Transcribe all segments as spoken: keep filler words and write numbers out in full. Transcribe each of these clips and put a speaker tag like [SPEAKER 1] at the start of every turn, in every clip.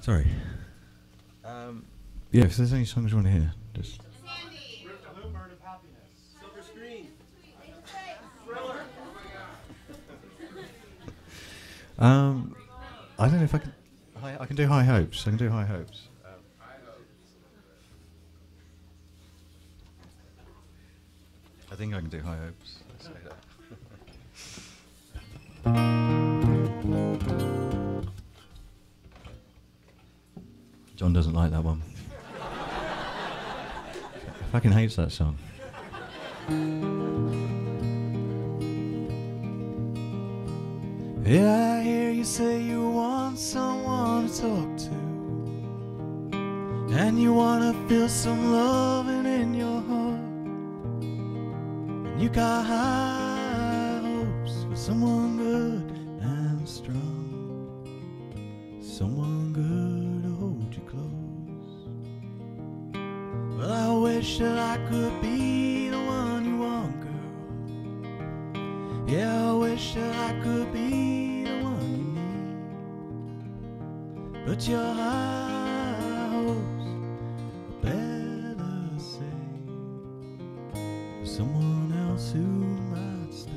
[SPEAKER 1] Sorry. Um, yeah, if there's any songs you want to hear, just.
[SPEAKER 2] Rift a Bluebird of Happiness. Silver Screen.
[SPEAKER 1] Um, I don't know if I can. High, I can do High Hopes. I can do High Hopes. Um, I think I can do High Hopes. Let's say that. John doesn't like that one. Fucking hates that song. Yeah, I hear you say you want someone to talk to, and you wanna feel some loving in your heart, and you got high hopes for someone good and strong, someone good to hold you close. Well, I wish that I could be the one you want, girl. Yeah, I wish that I could be the one you need, but your high hopes are better saved for someone else who might stay.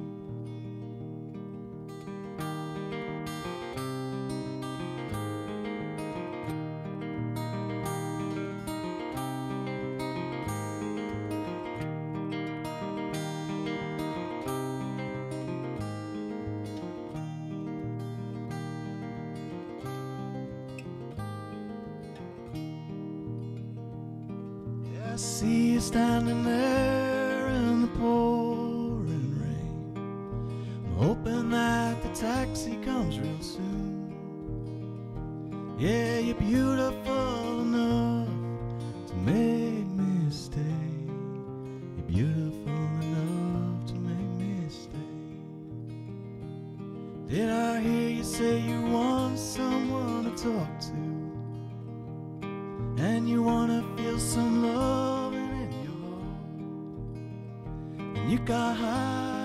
[SPEAKER 1] I see you standing there in the pouring rain. I'm hoping that the taxi comes real soon. Yeah, you're beautiful enough to make me stay. You're beautiful enough to make me stay. Did I hear you say you want someone to talk to, and you wanna feel some loving in your heart, and you got high